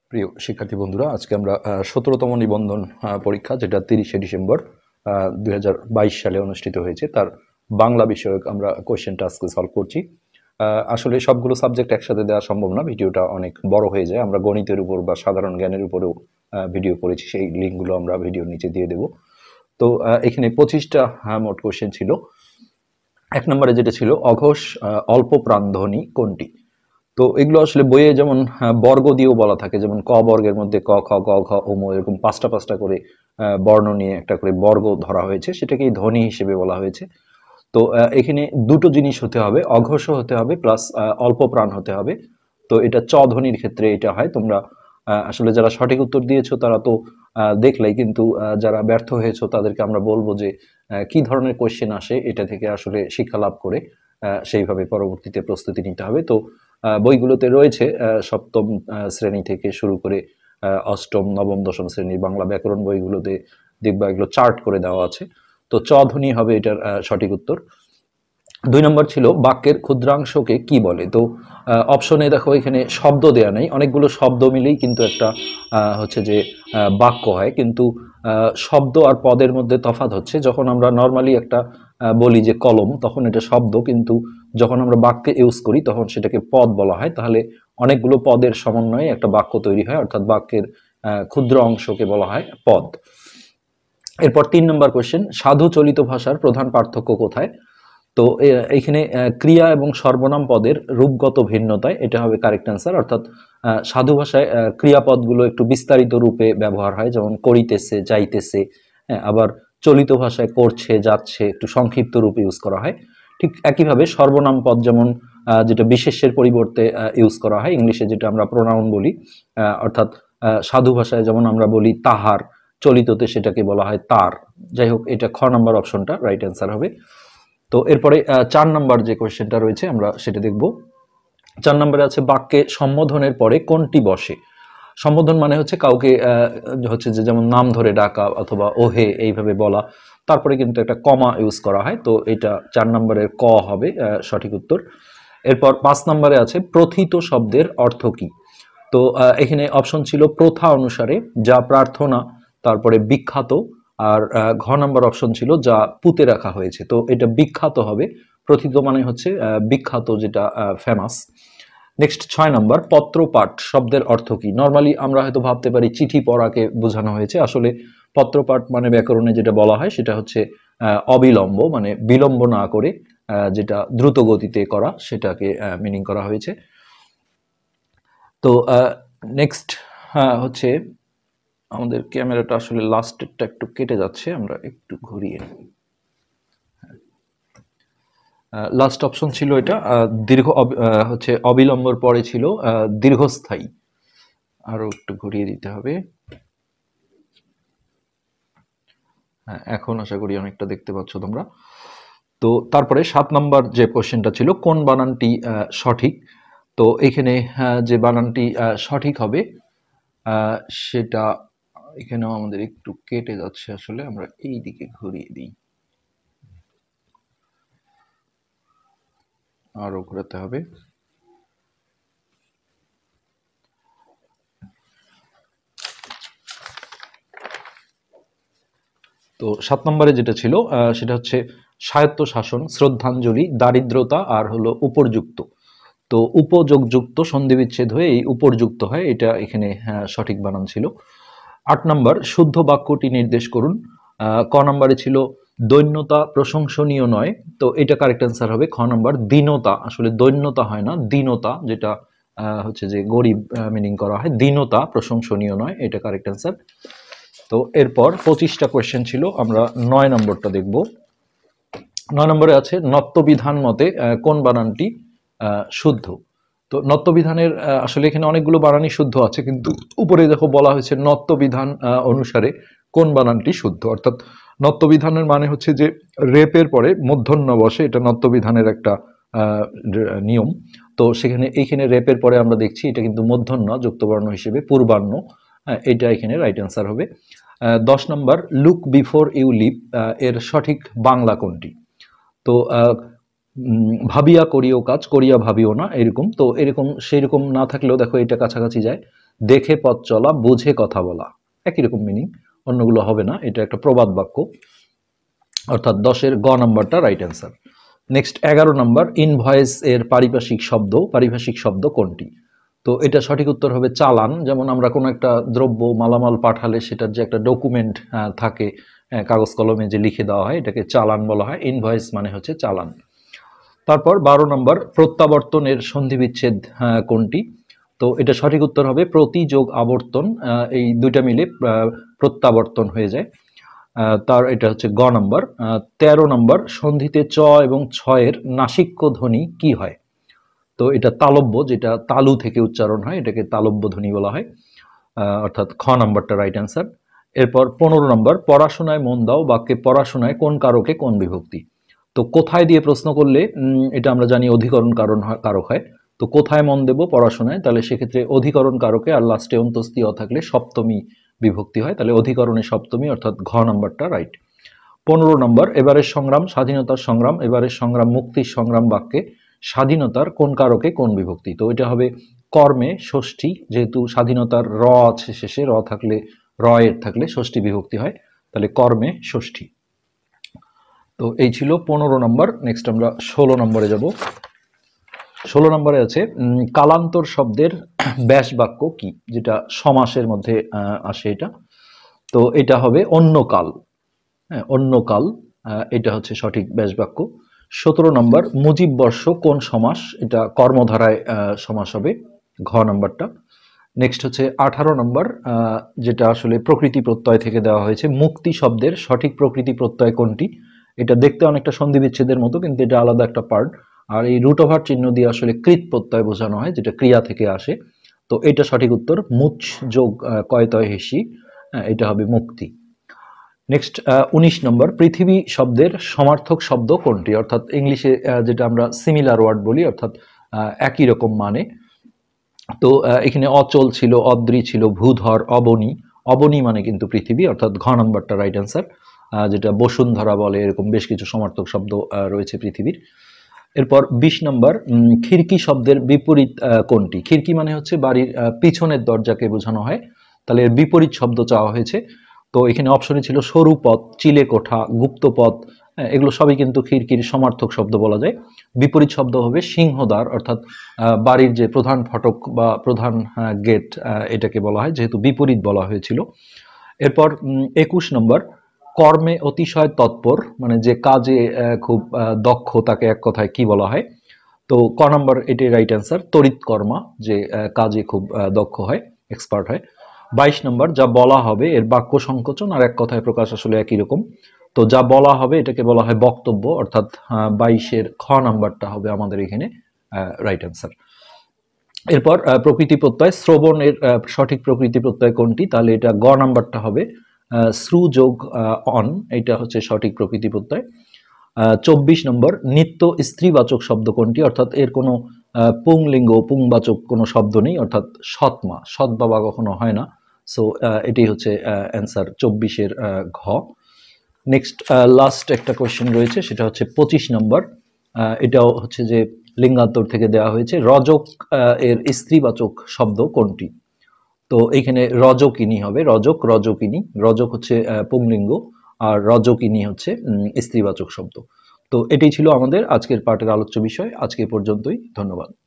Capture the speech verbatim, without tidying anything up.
প্রিয় শিক্ষার্থী বন্ধুরা, আজকে আমরা সতেরোতম নিবন্ধন পরীক্ষা, যেটা তিরিশে ডিসেম্বর দুই হাজার বাইশ সালে অনুষ্ঠিত হয়েছে, তার বাংলা বিষয়ক আমরা কোয়েশ্চেনটা আজকে সলভ করছি। আসলে সবগুলো সাবজেক্ট একসাথে দেওয়া সম্ভব না, ভিডিওটা অনেক বড় হয়ে যায়। আমরা গণিতের উপর বা সাধারণ জ্ঞানের উপরেও ভিডিও করেছি, সেই লিঙ্কগুলো আমরা ভিডিওর নিচে দিয়ে দেব। তো এখানে পঁচিশটা মোট কোয়েশ্চেন ছিল। এক নম্বরে যেটা ছিল, অঘোষ অল্প প্রাণধ্বনি কোনটি? তো এগুলো আসলে বইয়ে যেমন বর্গ দিয়েও বলা থাকে, যেমন ক বর্গের মধ্যে ক, খ, গ, ঘ, ও, ম, এরকম পাঁচটা পাঁচটা করে বর্ণ নিয়ে একটা করে বর্গ ধরা হয়েছে, সেটাকেই ধ্বনি হিসেবে বলা হয়েছে। তো এখানে দুটো জিনিস হতে হবে, অঘোষও হতে হবে প্লাস অল্প প্রাণ হতে হবে। তো এটা চ ধ্বনির ক্ষেত্রে এটা হয়। তোমরা আসলে যারা সঠিক উত্তর দিয়েছো তারা তো দেখলেই, কিন্তু যারা ব্যর্থ হয়েছো তাদেরকে আমরা বলবো যে কি ধরনের কোয়েশ্চেন আসে এটা থেকে আসলে শিক্ষা লাভ করে সেইভাবে পরবর্তীতে প্রস্তুতি নিতে হবে। তো বইগুলোতে রয়েছে সপ্তম শ্রেণী থেকে শুরু করে অষ্টম নবম দশম শ্রেণীর বাংলা ব্যাকরণ বইগুলোতে দেখবা এগুলো চার্ট করে দেওয়া আছে। তো চ ধ্বনি হবে এটার সঠিক উত্তর। দুই নম্বর ছিল, বাক্যের ক্ষুদ্রাংশকে কি বলে? তো অপশনে দেখো এখানে শব্দ দেয়া নেই, অনেকগুলো শব্দ মিলেই কিন্তু একটা হচ্ছে যে বাক্য হয়, কিন্তু শব্দ আর পদের মধ্যে তফাৎ হচ্ছে। যখন আমরা নর্মালি একটা বলি যে কলম, তখন এটা শব্দ, কিন্তু যখন আমরা বাক্যে ইউজ করি তখন সেটাকে পদ বলা হয়। তাহলে অনেকগুলো পদের সমন্বয়ে একটা বাক্য তৈরি হয়, অর্থাৎ বাক্যের ক্ষুদ্র অংশকে বলা হয় পদ। এরপর তিন নম্বর কোয়েশ্চেন, সাধু চলিত ভাষার প্রধান পার্থক্য কোথায়? তো এখানে ক্রিয়া এবং সর্বনাম পদের রূপগত ভিন্নতায়, এটা হবে কারেক্ট অ্যান্সার। অর্থাৎ সাধু ভাষায় ক্রিয়াপদগুলো একটু বিস্তারিত রূপে ব্যবহার হয়, যেমন করিতেছে, যাইতেছে। হ্যাঁ, আবার চলিত ভাষায় করছে, যাচ্ছে একটু সংক্ষিপ্ত রূপে ইউজ করা হয়। ঠিক একইভাবে সর্বনাম পদ যেমন যেটা বিশেষ্যের পরিবর্তে ইউজ করা হয়, ইংলিশে যেটা আমরা প্রোনাউন বলি, অর্থাৎ সাধু ভাষায় যেমন আমরা বলি তাহার, চলিততে সেটাকে বলা হয় তার। যাই হোক, এটা খ নাম্বার অপশনটা রাইট অ্যান্সার হবে। তো এরপরে চার নাম্বার যে কোয়েশ্চেনটা রয়েছে আমরা সেটা দেখব। চার নম্বরে আছে, বাক্যে সম্বোধনের পরে কোনটি বসে? সম্বোধন মানে হচ্ছে কাউকে হচ্ছে যে যেমন নাম ধরে ডাকা অথবা ওহে এইভাবে বলা, তারপরে কিন্তু একটা কমা ইউজ করা হয়। তো এটা চার নম্বরের ক হবে সঠিক উত্তর। এরপর পাঁচ নম্বরে আছে, প্রথিত শব্দের অর্থ কি? তো এখানে অপশন ছিল প্রথা অনুসারে, যা প্রার্থনা, তারপরে বিখ্যাত, আর ঘ নাম্বার অপশন ছিল যা পুঁতে রাখা হয়েছে। তো এটা বিখ্যাত হবে। প্রথিত মানে হচ্ছে বিখ্যাত, যেটা ফেমাস। নেক্সট ছয় নাম্বার, পত্রপাঠ শব্দের অর্থ কি? নর্মালি আমরা হয়তো ভাবতে পারি চিঠি পড়াকে বোঝানো হয়েছে, আসলে পত্রপাঠ মানে ব্যাকরণে যেটা বলা হয় সেটা হচ্ছে অবিলম্ব, মানে বিলম্ব না করে যেটা দ্রুত গতিতে করা, সেটাকে মিনিং করা হয়েছে। তো নেক্সট হচ্ছে, আমাদের ক্যামেরাটা আসলে লাস্টেরটা একটু কেটে যাচ্ছে, আমরা একটু ঘুরিয়ে নিই। লাস্ট অপশন ছিল এটা দীর্ঘ, হচ্ছে অবিলম্বর পরে ছিল দীর্ঘস্থায়ী। আরো একটু ঘুরিয়ে দিতে হবে। হ্যাঁ, এখন আশা করি অনেকটা দেখতে পাচ্ছ তোমরা। তো তারপরে সাত নাম্বার যে কোশ্চেনটা ছিল, কোন বানানটি সঠিক? তো এখানে যে বানানটি সঠিক হবে সেটা, এখানেও আমাদের একটু কেটে যাচ্ছে, আসলে আমরা এই দিকে ঘুরিয়ে দিই, আরো ঘোরাতে হবে। তো সাত নম্বরে যেটা ছিল সেটা হচ্ছে স্বায়ত্তশাসন, শ্রদ্ধাঞ্জলি, দারিদ্রতা, আর হলো উপর্যুক্ত। তো উপযোগযুক্ত সন্ধিবিচ্ছেদ হয়ে এই উপর্যুক্ত হয়, এটা এখানে সঠিক বানান ছিল। আট নম্বর, শুদ্ধ বাক্যটি নির্দেশ করুন। ক নম্বরে ছিল দৈন্যতা প্রশংসনীয় নয়। তো এটা কারেক্ট অ্যান্সার হবে খ নম্বর, দীনতা। আসলে দৈন্যতা হয় না, দীনতা, যেটা হচ্ছে যে গরিব মিনিং করা হয়। দীনতা প্রশংসনীয় নয়, এটা কারেক্ট অ্যান্সার। তো এরপর পঁচিশটা কোয়েশ্চেন ছিল, আমরা নয় নম্বরটা দেখব। নয় নম্বরে আছে, নত্যবিধান মতে কোন বানানটি শুদ্ধ? তো নত্যবিধানের আসলে এখানে অনেকগুলো বানানই শুদ্ধ আছে, কিন্তু উপরে দেখো বলা হয়েছে নত্যবিধান অনুসারে কোন বানানটি শুদ্ধ। অর্থাৎ নত্যবিধানের মানে হচ্ছে যে রেপের পরে মূর্ধন্য বসে, এটা নত্যবিধানের একটা নিয়ম। তো সেখানে এইখানে রেপের পরে আমরা দেখছি এটা কিন্তু মূর্ধন্য যুক্তবর্ণ হিসেবে পূর্বাহ্ন, এটা এখানে রাইট অ্যান্সার হবে। দশ নম্বর, লুক বিফোর ইউ লিভ এর সঠিক বাংলা কোনটি? তো ভাবিয়া করিও কাজ, করিয়া ভাবিও না, এরকম। তো এরকম সেই রকম না থাকলেও দেখো এটা কাছাকাছি যায়, দেখে পথ চলা, বুঝে কথা বলা, একই রকম মিনিং, অন্যগুলো হবে না, এটা একটা প্রবাদ বাক্য, অর্থাৎ দশের গ নাম্বারটা রাইট অ্যান্সার। নেক্সট এগারো নাম্বার, ইনভয়েস এর পারিভাষিক শব্দ পারিভাষিক শব্দ কোনটি? তো এটা সঠিক উত্তর হবে চালান। যেমন আমরা কোনো একটা দ্রব্য মালামাল পাঠালে সেটার যে একটা ডকুমেন্ট থাকে, কাগজ কলমে যে লিখে দেওয়া হয়, এটাকে চালান বলা হয়। ইনভয়েস মানে হচ্ছে চালান। তারপর বারো নম্বর, প্রত্যাবর্তনের সন্ধিবিচ্ছেদ কোনটি? তো এটা সঠিক উত্তর হবে প্রতি যোগ আবর্তন, এই দুইটা মিলে প্রত্যাবর্তন হয়ে যায়। তার এটা হচ্ছে গ নম্বর। তেরো নম্বর, সন্ধিতে চ এবং ছয়ের নাসিক্য ধ্বনি কি হয়? তো এটা তালব্য, যেটা তালু থেকে উচ্চারণ হয়, এটাকে তালব্য ধ্বনি বলা হয়, অর্থাৎ খ নাম্বারটা রাইট অ্যান্সার। এরপর পনেরো নম্বর, পড়াশোনায় মন দাও বাক্যে পড়াশোনায় কোন কারকে কোন বিভক্তি? তো কোথায় দিয়ে প্রশ্ন করলে এটা আমরা জানি অধিকরণ কারণ কারক হয়। তো কোথায় মন দেব পড়াশোনায়, তাহলে সেক্ষেত্রে অধিকরণ কারকে আর লাস্টে অন্তস্তি অ থাকলে সপ্তমী বিভক্তি হয়, তাহলে অধিকরণে সপ্তমী, অর্থাৎ ঘ নাম্বারটা রাইট। পনেরো নম্বর, এবারের সংগ্রাম স্বাধীনতার সংগ্রাম, এবারের সংগ্রাম মুক্তির সংগ্রাম বাক্যে স্বাধীনতার কোন কারকে কোন বিভক্তি? তো এটা হবে কর্মে ষষ্ঠী, যেহেতু স্বাধীনতার র আছে শেষে, র থাকলে র এর থাকলে ষষ্ঠী বিভক্তি হয়, তাহলে কর্মে ষষ্ঠী। তো এই ছিল পনেরো নম্বর। নেক্সট আমরা ষোলো নম্বরে যাব। ষোলো নম্বরে আছে কালান্তর শব্দের ব্যাস বাক্য কি, যেটা সমাসের মধ্যে আসে এটা। তো এটা হবে অন্যকাল। হ্যাঁ, অন্যকাল, এটা হচ্ছে সঠিক ব্যাস বাক্য। সতেরো নম্বর, মুজিব বর্ষ কোন সমাস? এটা কর্মধারায় সমাস হবে, ঘ নাম্বারটা। নেক্সট হচ্ছে আঠারো নম্বর, যেটা আসলে প্রকৃতি প্রত্যয় থেকে দেওয়া হয়েছে, মুক্তি শব্দের সঠিক প্রকৃতি প্রত্যয় কোনটি? এটা দেখতে অনেকটা সন্ধি বিচ্ছেদের মতো, কিন্তু এটা আলাদা একটা পার্ট। আর এই রুট ওভার চিহ্ন দিয়ে আসলে কৃত প্রত্যয় বোঝানো হয়, যেটা ক্রিয়া থেকে আসে। তো এটা সঠিক উত্তর, মুচ যোগ কয়তয় হেসি, এটা হবে মুক্তি। নেক্সট উনিশ নম্বর, পৃথিবী শব্দের সমার্থক শব্দ কোনটি? অর্থাৎ ইংলিশে যেটা আমরা সিমিলার ওয়ার্ড বলি, অর্থাৎ একই রকম মানে। তো এখানে অচল ছিল, অদ্রি ছিল, ভূধর, অবনী। অবনী মানে কিন্তু পৃথিবী, অর্থাৎ ঘ নাম্বারটা রাইট অ্যান্সার, যেটা বসুন্ধরা বলে, এরকম বেশ কিছু সমার্থক শব্দ রয়েছে পৃথিবীর। এরপর বিশ নম্বর, খিড়কি শব্দের বিপরীত কোনটি? খিড়কি মানে হচ্ছে বাড়ির পিছনের দরজাকে বোঝানো হয়, তাহলে এর বিপরীত শব্দ চাওয়া হয়েছে। তো এখানে অপশনে ছিল সরু পথ, চিলে কোঠা, গুপ্ত পথ, এগুলো সবই কিন্তু খিড়কির সমার্থক শব্দ বলা যায়। বিপরীত শব্দ হবে সিংহদ্বার, অর্থাৎ বাড়ির যে প্রধান ফটক বা প্রধান গেট, এটাকে বলা হয়, যেহেতু বিপরীত বলা হয়েছিল। এরপর একুশ নম্বর, কর্মে অতিশয় তৎপর, মানে যে কাজে খুব দক্ষ, তাকে এক কথায় কি বলা হয়? তো ক নম্বর এটাই রাইট অ্যান্সার, তড়িৎ কর্মা, যে কাজে খুব দক্ষ হয়, এক্সপার্ট হয়। বাইশ নম্বর, যা বলা হবে এর বাক্য সংকোচন আর এক কথায় প্রকাশ আসলে একই রকম। তো যা বলা হবে এটাকে বলা হয় বক্তব্য, অর্থাৎ বাইশের খ নাম্বারটা হবে আমাদের এখানে রাইট অ্যান্সার। এরপর প্রকৃতি প্রত্যয়, শ্রবণের সঠিক প্রকৃতি প্রত্যয় কোনটি? তাহলে এটা গ নাম্বারটা হবে শ্রু যোগ অন, এটা হচ্ছে সঠিক প্রকৃতি প্রত্যয়। চব্বিশ নম্বর, নিত্য স্ত্রীবাচক শব্দ কোনটি? অর্থাৎ এর কোনো পুংলিঙ্গ পুংবাচক কোনো শব্দ নেই, অর্থাৎ সৎমা, সৎ বাবা কখনো হয় না। সো এটাই হচ্ছে অ্যান্সার চব্বিশের ঘ। নেক্সট লাস্ট একটা কোয়েশ্চেন রয়েছে, সেটা হচ্ছে পঁচিশ নম্বর। এটাও হচ্ছে যে লিঙ্গান্তর থেকে দেওয়া হয়েছে, রজক এর স্ত্রীবাচক শব্দ কোনটি? তো এইখানে রজকিনী হবে, রজক রজকিনী, রজক হচ্ছে পুংলিঙ্গ আর রজকিনী হচ্ছে স্ত্রীবাচক শব্দ। তো এটাই ছিল আমাদের আজকের পাঠের আলোচ্য বিষয়। আজকে পর্যন্তই, ধন্যবাদ।